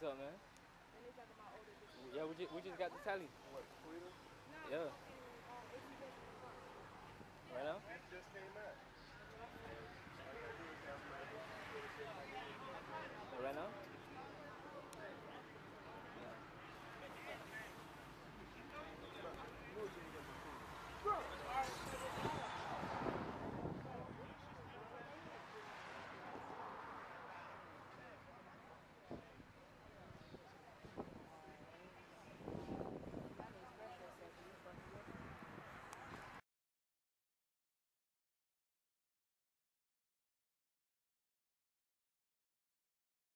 what's up, man? And they talking about older different. Yeah, we just got the tally. What, Twitter? No, Yeah. and AC Best in the car. Right now? It just came out.